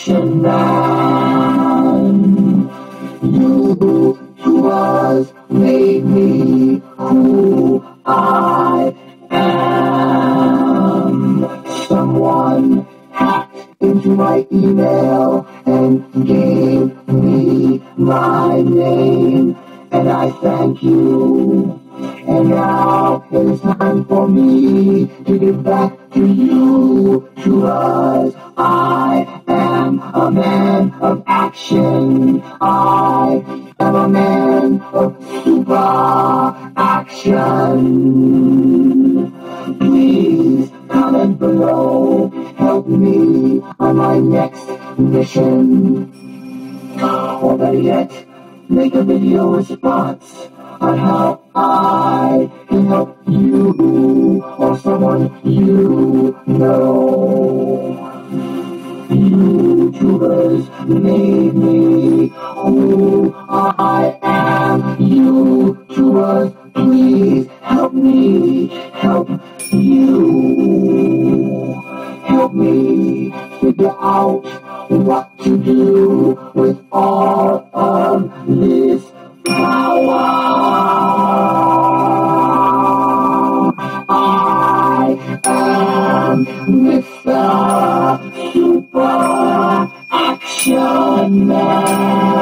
Mrsuperactionman. You was made me who I am. Someone hacked into my email and gave me my name, and I thank you. And now it is time for me to give back to you, to us. I am a man of action. I am a man of super action. Please comment below. Help me on my next mission. Or better yet, make a video response on how I can help you or someone you know. YouTubers made me who I am. YouTubers, please help me help you. Help me figure out what to do with all of this power. I am Mr. Super Action Man.